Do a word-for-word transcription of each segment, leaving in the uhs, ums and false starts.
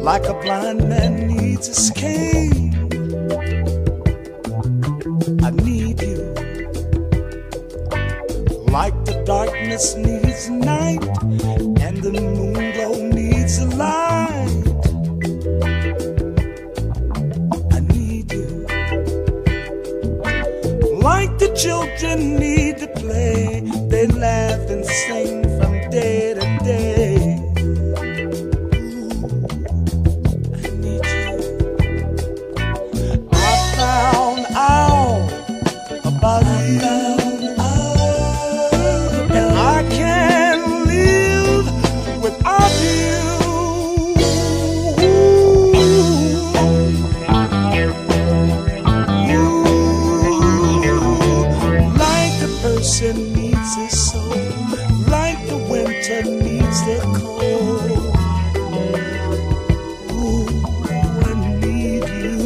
like a blind man needs his cane. I need you, like the darkness needs night, and the moon glow needs a light. I need you, like the children need to play. They laugh and sing from day to day. About you, and I can't live without you. You, like the person needs his soul, like the winter needs the cold. Ooh, I need you,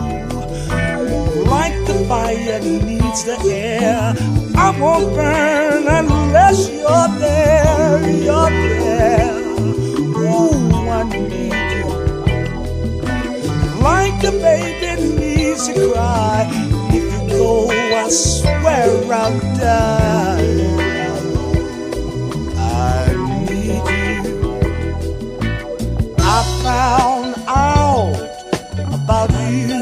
like the fire needs the air. I won't burn unless you're there, you're there. Ooh, I need you, like the baby needs to cry. If you go, I swear I'll die. I need you. I found out about you,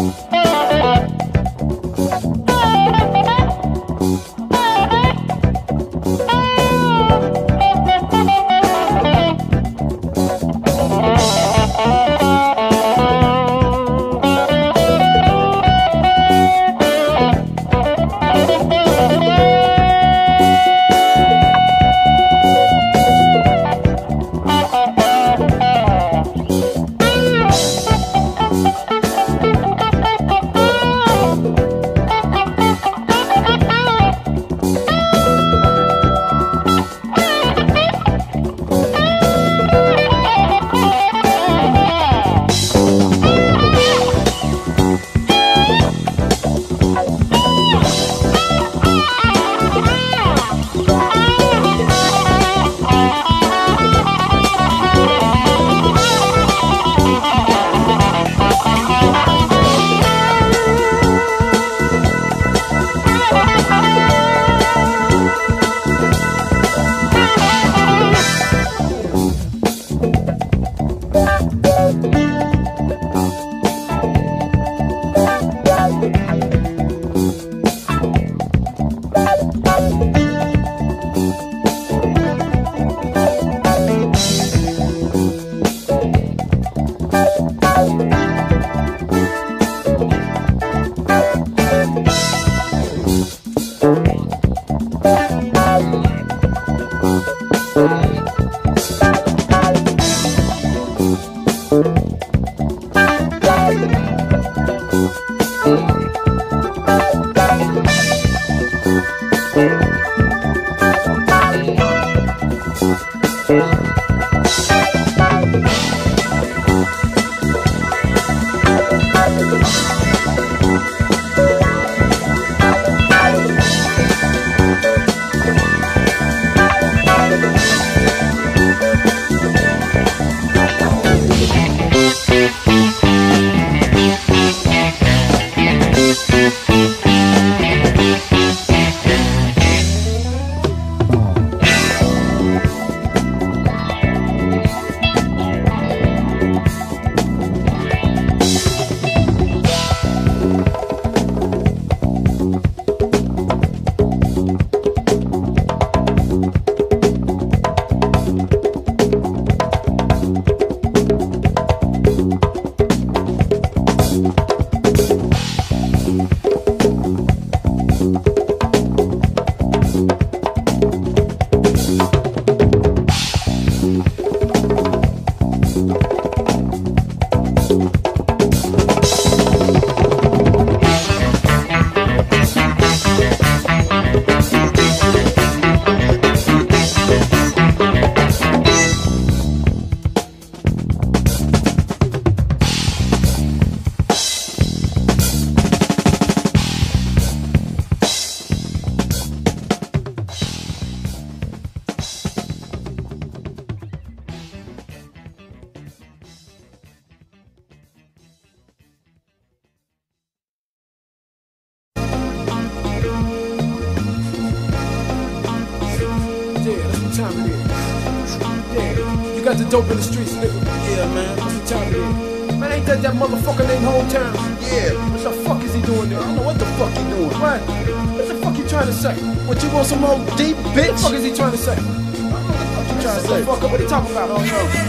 got the dope in the streets, nigga. Yeah, man. What's the time it is? Man, ain't that that motherfucker named Hometown? Yeah. What the fuck is he doing there? I don't know what the fuck he doing. What? What the fuck he trying to say? What, you want some more deep, bitch? What the fuck is he trying to say? I don't know what the fuck you trying to say. Fucker, what he talking about? I don't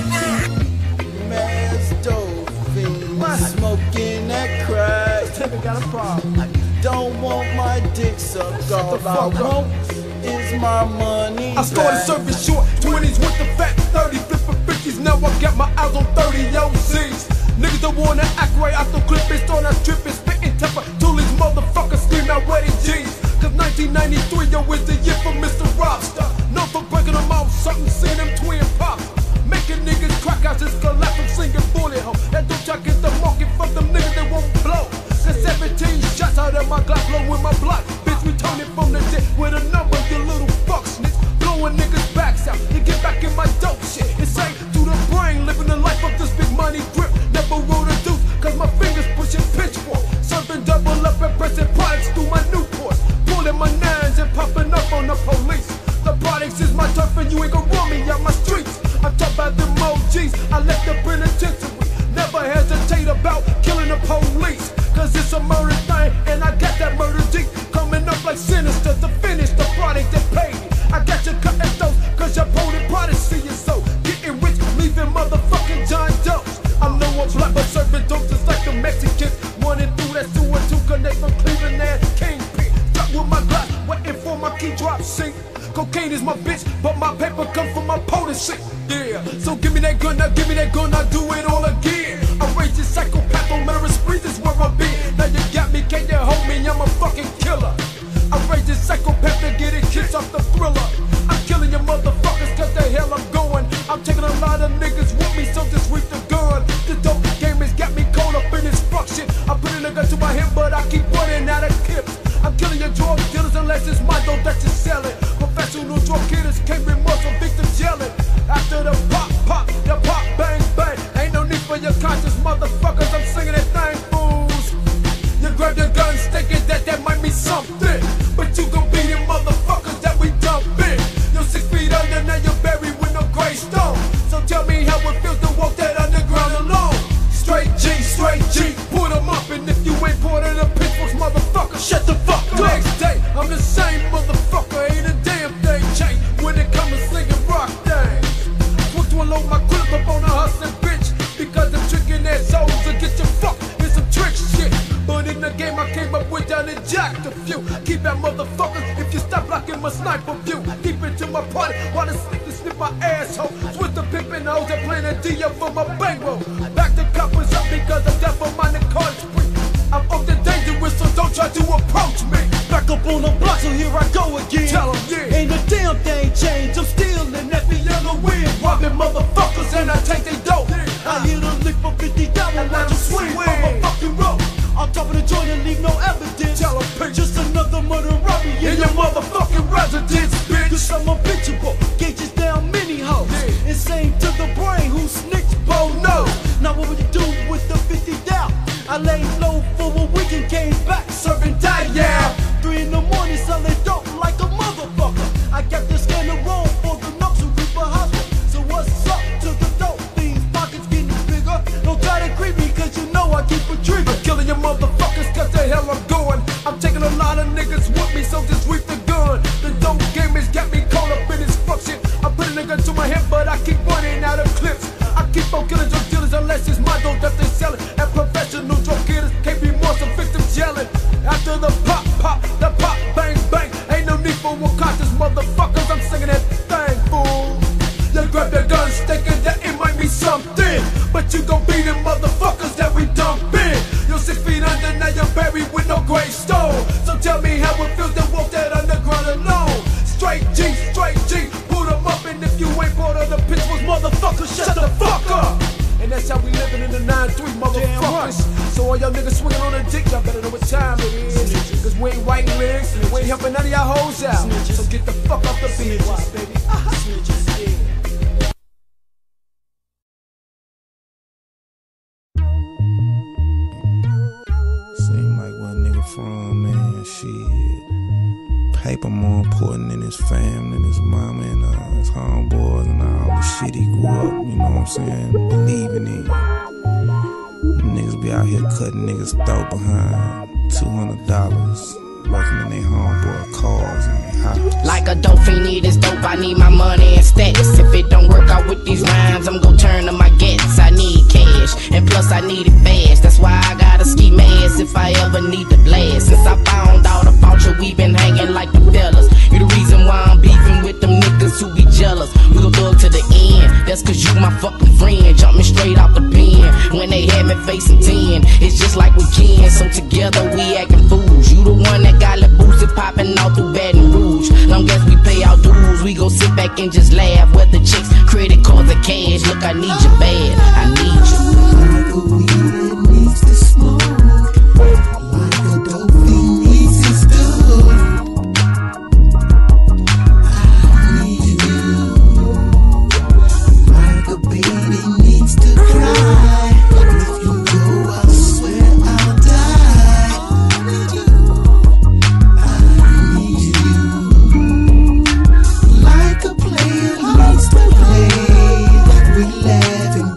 know. Man's dope fiend, smoking that crack. This nigga got a problem. I don't want my dick sucked. All I want is my money. I started serving short twenties with the fat thirty, flipping fifties. Now I got my eyes on thirty O Cs. Niggas don't wanna act right after clipping, start out tripping, spitting temper till these motherfuckers scream out wedding G's. Cause nineteen ninety-three, yo, is the year for Mister Robster. Known for breaking them out, something seeing them twin pop. Making niggas crack out, just collapse from singing bullet hole. That don't y'all get the market from them niggas that won't blow. Cause seventeen shots out of my Glock, blow with my block. Bitch, returning from the dead with a number, you little fuck snitch. Blowing niggas backs out, to get back in my dope shit. It's ain't through the brain, living the life of this big money grip. Never wrote a deuce, cause my fingers pushing pitchfork. keep drop sync. Cocaine is my bitch, but my paper comes from my potency. Yeah, so give me that gun, now give me that gun, I'll do it all again. I rage this psychopath on murderous streets is where I've been. Now you got me, can't you hold me, I'm a fucking killer. I rage this psychopath to get it kicks off the thriller. I'm killing your motherfuckers cause the hell I'm going. I'm taking a lot of niggas with me, so just reap the gun. The dope game has got me caught up in this fuck shit. I put in a gun to my hip, but I keep running out of clips. I'm killing your drug dealers unless it's my dope that you selling. Professional drug killers can't remorse for victims yelling. After the pop, pop, the pop, bang, bang. Ain't no need for your conscious motherfuckers, I'm singing that thing, fools. You grab your guns thinking that that might mean something, but you gon' be them motherfuckers that we dumping. You're six feet under, now you're buried with no gravestone. So tell me how it feels to walk that underground alone. Straight G, straight G, put them up, and if you ain't part of the pitchforks, motherfucker, shut the fuck up. Next day, I'm the same motherfucker, ain't a damn thing changed when it comes to slinging rock things. Quick to unload my clip up on a hustling bitch, because I'm tricking that souls to get your fuck in some trick shit. But in the game I came up with, down and jacked a few. Keep that motherfuckers if you stop blocking my sniper view. Deep into my party while the sneakers snip my asshole. Switch the pimpin' hoes and playing a D up for my bankroll. Back the coppers up because I'm down for my card spree. I'm up to dangerous, so don't try to approach me. Back up on the block, so here I go again. Tell 'em, yeah. Ain't a damn thing changed, I'm stealing that be yellow wind. Robbing motherfuckers and I take they dope. I hit a lick for fifty dollars, watch you swing from a fucking rope. On top of the joint and leave no evidence. Tell 'em, bitch. Just another murder robbery In your motherfucking residence, bitch. Cause I'm unpitchable, gauges down many hoes. Yeah. Insane to the brain, who snitch, bo no. Now what would you do with the fifty down? I laid low for a week and came back serving die, yeah. Three in the morning selling dope like a motherfucker. I got this scanner roll for the luxury for hustle. So what's up to the dope fiends? Pockets getting bigger. Don't try to creep me cause you know I keep a trigger. I'm killing your motherfuckers cause the hell I'm going. I'm taking a lot of niggas with me, so just reap the gun. The dope game has got me caught up in this fuck shit. I'm putting a gun to my head, but I keep running out of clips. I keep on killing drug dealers unless it's my dope that they selling. And professional drug killers can't be more some victims yelling. After the pop, pop, the pop, bang, bang. Ain't no need for more conscious motherfuckers, I'm singing that thing, fool. You grab your guns thinking that it might be something, but you gon' be them motherfuckers that we dumping. You're six feet under, now you're buried with no gravestone. So tell me how it feels to walk that underground alone. Straight G, straight G, put them up, and if you ain't part of the pitchforks, motherfucker, shut the fuck up. And that's how we living in the nine three, motherfuckers. So all y'all niggas swinging on the dick, y'all better know what time it is. Cause we ain't writing lyrics, we ain't helping none of y'all hoes out. So get the fuck off the beat, baby. Seem like what nigga from, man, shit. Paper more important than his family and his mama and uh, his homeboys and all the shit he grew up, you know what I'm saying, believing in. Niggas be out here cutting niggas' throat behind two hundred dollars, working in their homeboy cars and their houses. Like a dope fiend need this dope, I need my money and stacks. If it don't work out with these rhymes, I'm gon' turn to my gets. I need cash, and plus I need it fast. That's why I gotta ski mask if I ever need to blast. Since I found out about you, we been hanging like the fellas. You the reason why I'm beefing with them niggas who be jealous. We gon' thug to the end, that's cause you my fucking friend. Jumping straight out the pen, when they had me facing ten. It's just like we can, so together we acting fools. You the one that got the boots popping out through Baton Rouge. Long as we pay our dues, we gon' sit back and just laugh. Whether chicks, credit cards, or cash. Look, I need you bad, I need you. Like a weed that needs to smoke, like a dope fiend needs his dope. I need you, like a baby needs to cry. If you go, I swear I'll die. I need you, like a player needs to play. We laugh and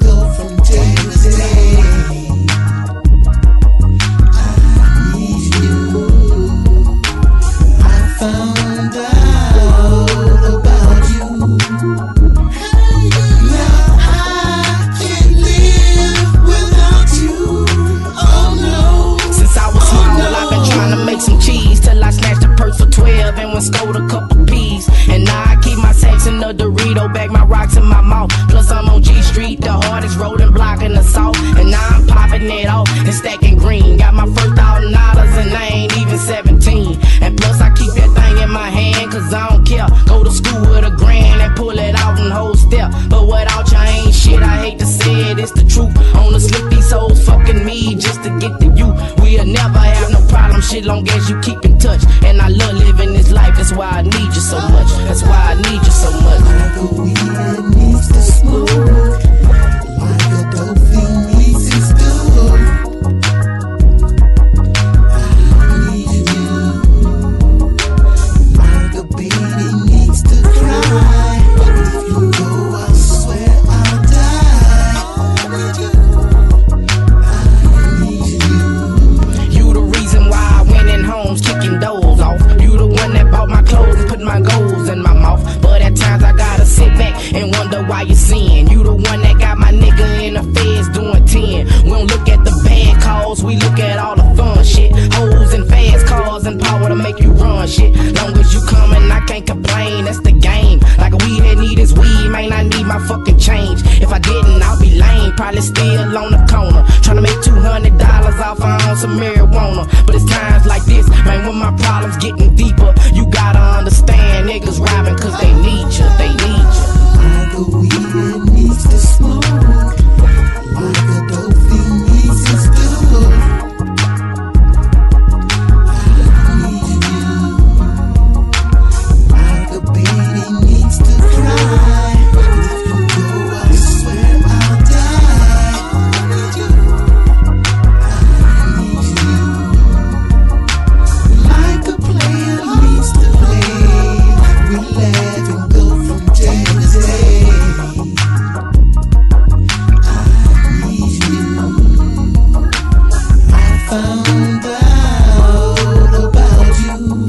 and scored a couple P's. And now I keep my sacks in the Dorito bag, my rocks in my mouth. Plus I'm on G Street, the hardest rolling block in the South. And now I'm popping it off and stacking green. Got my first thousand dollars and I ain't even seventeen. And plus I keep that thing in my hand, cause I don't care. Go to school with a grand and pull it out and hold step. But without you I ain't shit, I hate to say it, it's the truth. On the slip, these hoes fucking me just to get to you. We'll never have no problem, shit, long as you keep in touch. And I love living this life, that's why I need you so much. That's why I need you so much. Like a weed that needs to smoke, like a dope fiend needs his dope. I need you, like a baby needs to cry. If you go, I swear I'll die. I need you. You the reason why I went in homes kicking doors off. You the one that bought my clothes and put my goals in my mouth. But at times I gotta sit back and wonder why you sin. You the one that got my nigga in the feds doing ten. We don't look at the bad calls, we look at all the fun shit. Hoes and fast cars and power to make you run shit. Long as you coming, I can't complain, that's the game. Like a weed head need his weed, man, I need my fucking change. If I didn't, I'll be lame, probably still on the corner, tryna make two hundred dollars off on some marijuana. But it's times like this, man, when my problems getting deeper. You gotta understand, niggas robbing cause they need you, they need you. Like a weed that needs to smoke, like a dope fiend needs his dope. I need you, like a baby needs to cry. If you go, I swear I'll die. I need you, like a player needs to play. We laugh and go from day to day. I need you. I found out about you.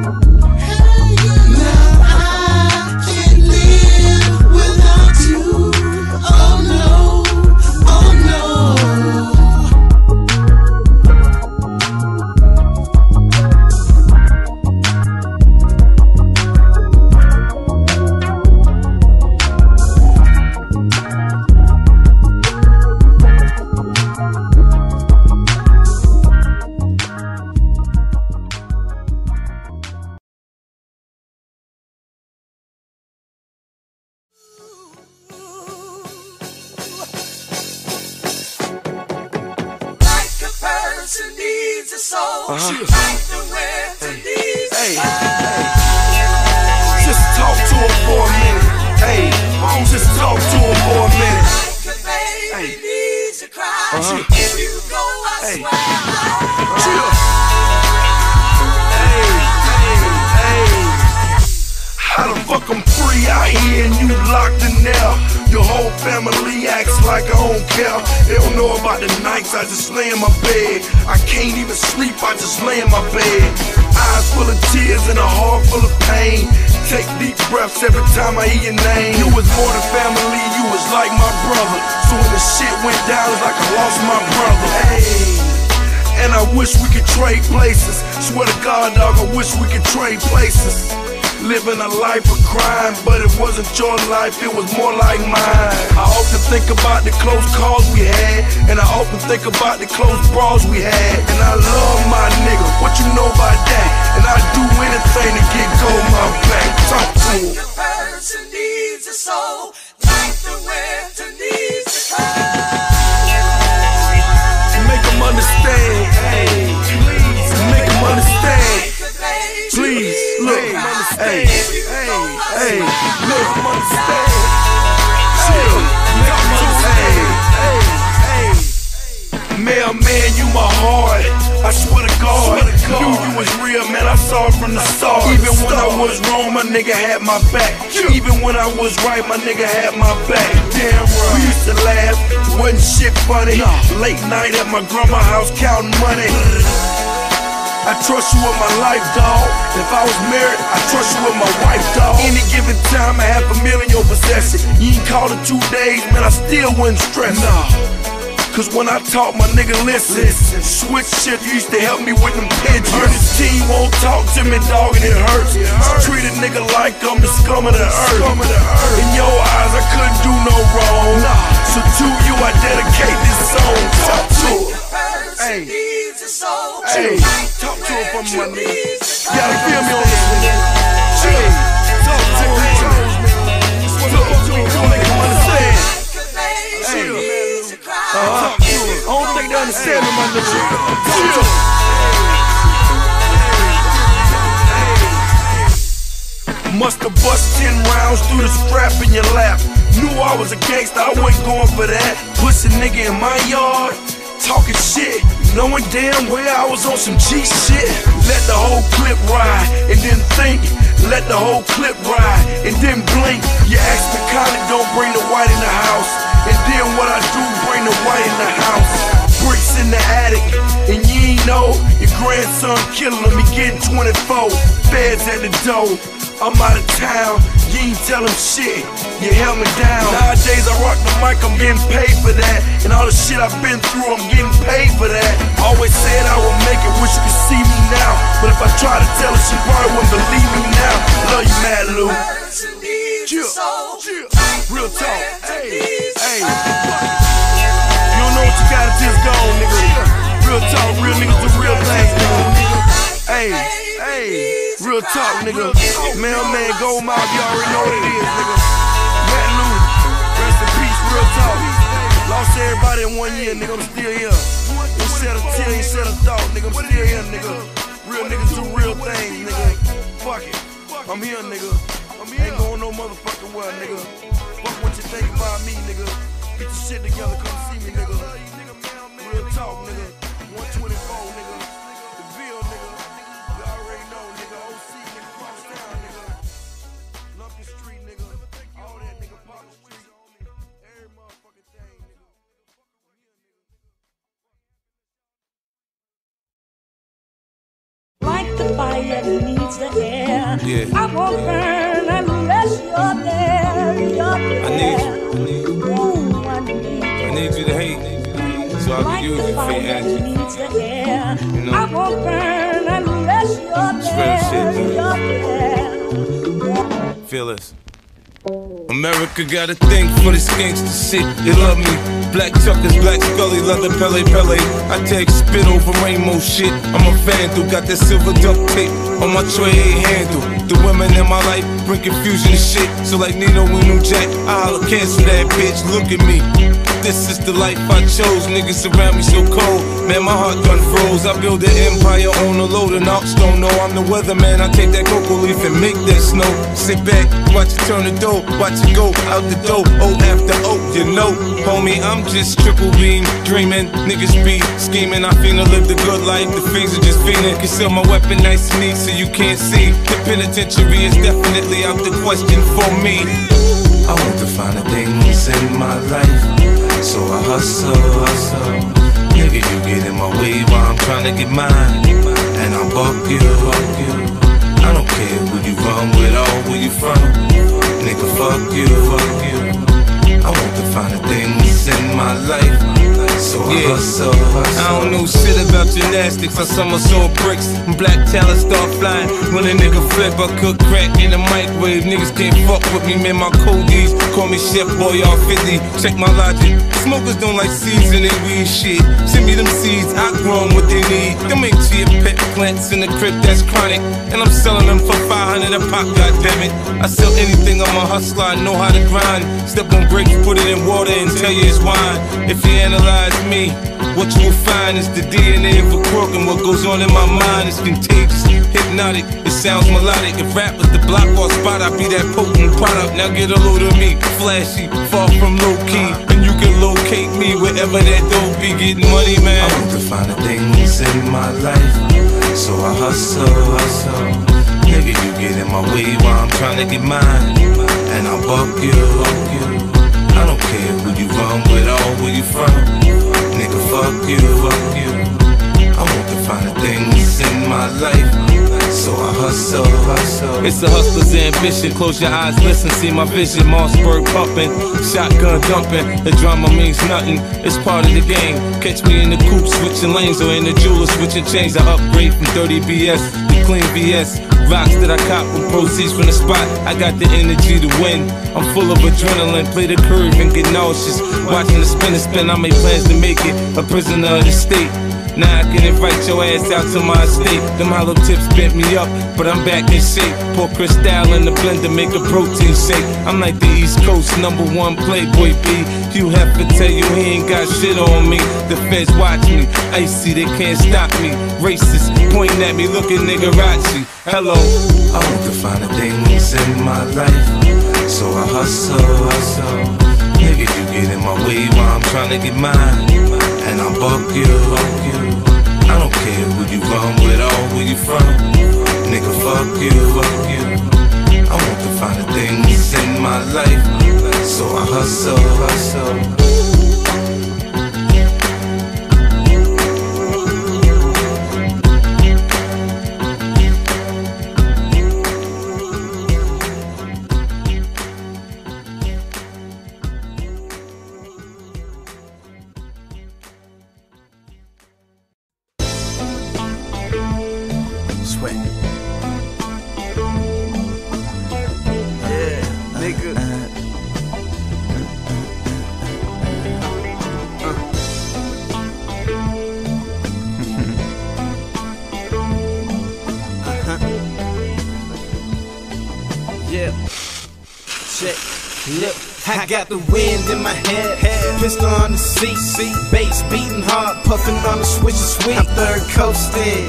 Now I can't live without you. Oh no, oh no. Like a person needs a soul, like the winter needs a Hey, sun. just talk to him for a minute. Hey, just talk to him for a minute. Like a baby Hey. needs a cry. Uh-huh. If you go, I Hey. swear I'll Chill. Hey, hey, hey. How the fuck I'm free out here and you locked in there? Your whole family acts like I don't care. They don't know about the nights I just lay in my bed. I can't even sleep, I just lay in my bed. Eyes full of tears and a heart full of pain. Take deep breaths every time I hear your name. You was more than family, you was like my brother. So when the shit went down, it's like I lost my brother. Hey. And I wish we could trade places. Swear to God, dog, I wish we could trade places. Living a life of crime, but it wasn't your life, it was more like mine. I often think about the close calls we had, and I often think about the close brawls we had. And I love my nigga, what you know about that? And I do anything to get gold my back. Talk to him. Like a person needs a soul, like the winter needs a cry. Make them understand, hey, please, make them understand. Please, look, hey, hey, hey, look, understand. Chill, make them understand. Hey, hey, mailman, you my heart. I swear to God, knew you was real, man. I saw it from the start. Even when I was wrong, my nigga had my back. Even when I was right, my nigga had my back. Damn right. We used to laugh, wasn't shit funny. Late night at my grandma's house counting money. I trust you with my life, dawg. If I was married, I trust you with my wife, dawg. Any given time, I have a million your possession. You ain't called in two days, man, I still wouldn't stress. Nah. Cause when I talk, my nigga listen. Switch shit used to help me with them pigeons. This team won't talk to me, dog, and it hurts. Treat a nigga like I'm the scum of the earth. In your eyes, I couldn't do no wrong. So to you, I dedicate this song. Talk to him. Hey, hey, talk to him for my nigga. You gotta feel me on this one. Chill. Talk to him. Talk to him. Come make him understand. Chill. Uh-huh. I don't think they understand me, my nigga. Chill. Musta bust ten rounds through the strap in your lap. Knew I was a gangster, I wasn't going for that. Pussy nigga in my yard, talking shit, knowing damn well I was on some G shit. Let the whole clip ride, and then think. Let the whole clip ride, and then blink. You ask me kindly, don't bring the white in the house. And then what I do, bring the white in the house. Bricks in the attic, and you ain't know your grandson killing him, he getting twenty-four. Feds at the door. I'm out of town, you ain't tell him shit, you held me down. Nowadays I rock the mic, I'm getting paid for that. And all the shit I've been through, I'm getting paid for that. Always said I would make it, wish you could see me now. But if I try to tell her, she probably wouldn't believe me now. Love you, Mad Lou. Chill, chill, real talk, hey, hey. You don't know what you gotta just go, nigga. Real talk, real niggas do real things, nigga. Hey, hey. Real talk, nigga. Mailman, Gold Mouth, you already know what it is, nigga. Mad Lou, rest in peace, real talk. Lost everybody in one year, nigga, I'm still here. You said a tear, you said a thought, nigga, I'm still here, nigga. Real niggas do real things, nigga. Fuck it, I'm here, nigga. Ain't going no motherfucking well, nigga. Fuck what you think about me, nigga. Get your shit together, come see me, nigga. Real talk, nigga. one twenty-four, nigga. The Ville, nigga. You already know, nigga. O C, nigga. Cross town, nigga. Lumpy Street, nigga. All that, nigga. Park Street. Every motherfucking thing, nigga. Like the fire needs the air. Yeah. I won't burn unless you're there. You're there. I need you. I need you. Ooh, I need I need you to hate, so I like can use the your fake fire energy. needs the air. You know? I won't burn unless you're It's real shit, there. man. You're there. Feel this. America got a thing for this gangsta shit. They love me. Black Chuckers, Black Scully, leather Pele Pele. I take spit over rainbow shit. I'm a vandal, got that silver duct tape on my tray handle. The women in my life bring confusion and shit. So like Nino and New Jack, I'll cancel that bitch. Look at me. This is the life I chose. Niggas around me so cold. Man, my heart done froze. I build an empire on a load and ops don't know I'm the weatherman. I take that cocoa leaf and make that snow. Sit back, watch it turn the dough. Watch it go out the door. O after O, you know. Homie, I'm just triple beam dreaming. Niggas be scheming. I finna live the good life. The fiends are just fiending. Conceal my weapon nice and neat so you can't see. The penitentiary is definitely out the question for me. I want to find the things in my life. So I hustle, hustle. Nigga, you get in my way while I'm trying to get mine. And I'll buck you, buck you. I don't care who you run with or where you from. Nigga, fuck you, fuck you. I want to find the things in my life. So I yeah. hustle, hustle. I don't know shit about gymnastics. I somersault bricks. Black talent start flying. When a nigga flip, I cook crack in the microwave. Niggas can't fuck with me, man. My codies call me Chef Boy all fifty. Check my logic. Smokers don't like seeds in their weed shit. Send me them seeds, I grow them what they need. Them ain't chia pet plants in the crib that's chronic. And I'm selling them for five hundred a pop, goddammit. I sell anything, I'm a hustler, I know how to grind. Step on brakes, put it in water and tell you it's wine. If you analyze me, what you will find is the D N A of a crook. And what goes on in my mind is contagious, hypnotic, it sounds melodic. If rap was the block or spot, I'd be that potent product. Now get a load of me, flashy, far from low key. And you can locate me wherever that dope be. Getting money, man. I want to find the things in my life. So I hustle, hustle. Nigga, you get in my way while I'm trying to get mine. And I'll buck you, buck you. I don't care who you run with or where you from. Nigga, fuck you, fuck you. I want to find the things in my life. so I hustle, hustle. It's a hustler's ambition. Close your eyes, listen, see my vision. Mossberg pumping, shotgun dumping. The drama means nothing, it's part of the game. Catch me in the coupe switching lanes, or in the jeweler switching chains. I upgrade from dirty B S to clean V S. Rocks that I cop with proceeds from the spot. I got the energy to win. I'm full of adrenaline. Play the curve and get nauseous. Watching the spin and spin, I make plans to make it a prisoner of the state. Now I can invite your ass out to my estate. Them hollow tips bent me up, but I'm back in shape. Pour Cristal in the blender, make a protein shake. I'm like the East Coast number one Playboy B. You have to tell you he ain't got shit on me. The feds watch me, icy, they can't stop me. Racist, pointing at me, looking nigga-rachi. Hello. I want to find the things in my life, so I hustle, hustle. Nigga, you get in my way while I'm trying to get mine, and I'll buck you, buck you. I don't care who you run with or where you from. Nigga, fuck you, fuck you. I want to find the things in my life, so I hustle, hustle. I got the wind in my head, pistol on the seat, bass beating hard, puffing on the switch and sweet. I'm third coasting,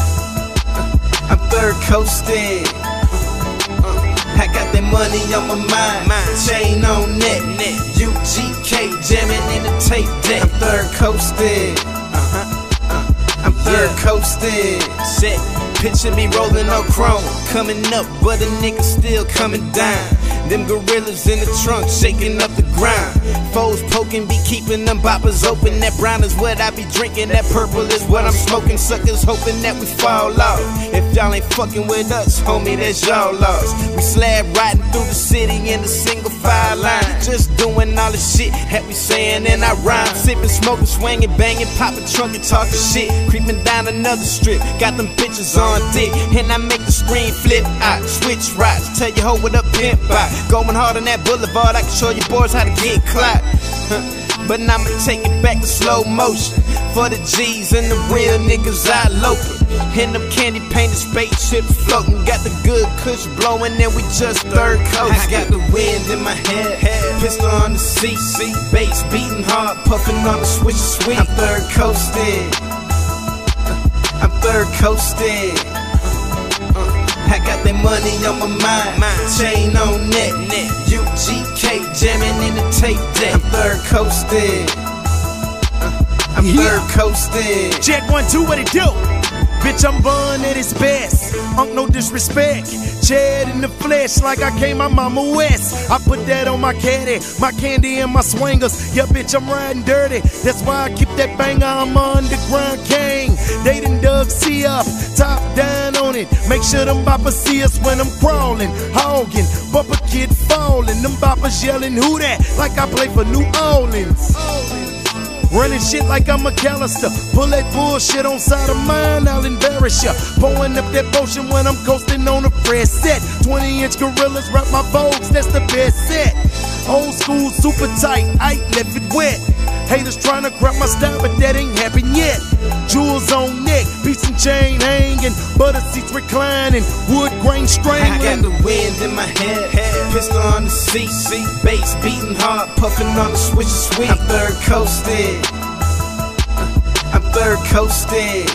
I'm third coasting. I got that money on my mind, chain on neck, U G K jamming in the tape deck. I'm third coasting, I'm third coasting. Shit, picture me rolling on chrome, coming up, but a nigga still coming down. Them gorillas in the trunk, shaking up the ground. Foes poking, be keeping them boppers open. That brown is what I be drinking, that purple is what I'm smoking. Suckers hoping that we fall off. If y'all ain't fucking with us, homie, that's y'all lost. We slab riding through the city in a single file line, just doing all the shit that we saying in our rhyme. Sipping, smoking, swinging, banging, popping trunk and talking shit. Creeping down another strip, got them bitches on dick, and I make the screen flip out. Switch rides, tell you ho what up, pimp out. Going hard on that boulevard, I can show you boys how to get clout. But I'ma take it back to slow motion for the G's and the real niggas I local. And them candy painted spaceships floating, got the good kush blowing, and we just third coast. I got the wind in my head, pistol on the seat, bass beating hard, puffing on the switch and sweet. I'm third coasting, I'm third coasting. I got that money on my mind, chain on neck, U G K jamming in the tape deck. I'm third coasting, I'm third coasting. Jet one, two, what it do? Bitch, I'm born at its best. Unk, no disrespect. Chad in the flesh like I came my mama west. I put that on my caddy, my candy and my swingers. Yeah, bitch, I'm riding dirty. That's why I keep that banger. I'm underground king. They done dug C up, top down on it. Make sure them boppers see us when I'm crawling, hogging, bumper kid falling. Them boppers yelling, who that? Like I play for New Orleans. Running shit like I'm McAllister. Pull that bullshit on side of mine, I'll embarrass ya. Pouring up that potion when I'm coasting on a fresh set. twenty inch gorillas rap my Vogues, that's the best set. Old school, super tight, I left it wet. Haters trying to grab my style, but that ain't happened yet. Jewels on neck, piece and chain hanging, butter seats reclining, wood grain strangling. I got the wind in my head, pistol on the seat, bass beating hard, puffing on the switch and sweet. I'm third coasting, I'm third coasting.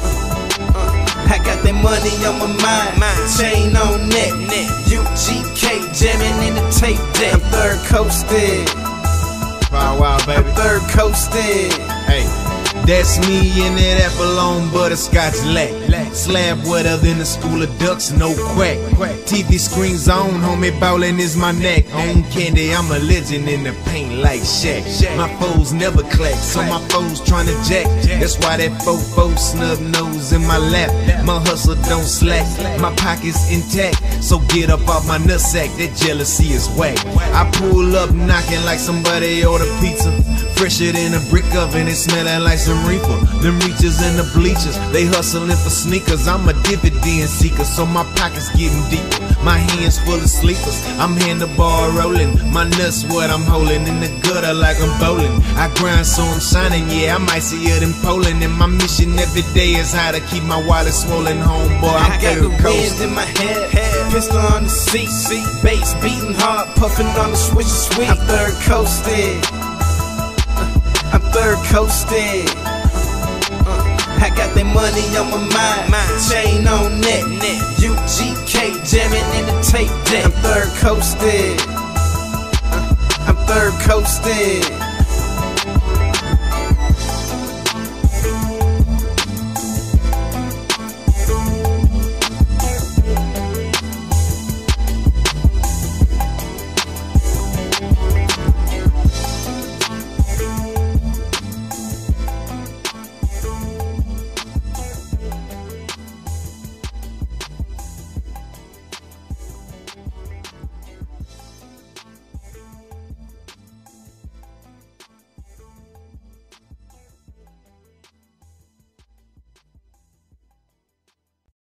I got that money on my mind, chain on neck, U G K jamming in the tape deck. I'm third coasting, Wow, wow, baby. I'm third coasting. Hey, that's me in that apple on butterscotch lack. Slab wetter than the school of ducks, no quack. T V screens on, homie, ballin' is my neck. On candy, I'm a legend in the paint like Shaq. My foes never clack, so my foes tryna jack. That's why that fofo snub nose in my lap. My hustle don't slack, my pockets intact. So get up off my nutsack, that jealousy is whack. I pull up knocking like somebody order pizza. Fresher than a brick oven, it smelling like some reefer. Them reachers and the bleachers, they hustling for sneakers. I'm a dividend seeker, so my pockets getting deeper. My hands full of sleepers, I'm handlebar rolling. My nuts what I'm holding in the gutter like I'm bowling. I grind so I'm shining, yeah, I might see it in Poland. And my mission every day is how to keep my wallet swollen, homeboy. I'm I got the wind in my head, head, pistol on the seat, seat, bass beating hard, puffing on the switch sweet. I'm third coasted, uh, I'm third coasted. Uh, I got that money on my mind, chain on neck, U G K jamming in the tape deck. I'm third coasted, uh, I'm third coasted.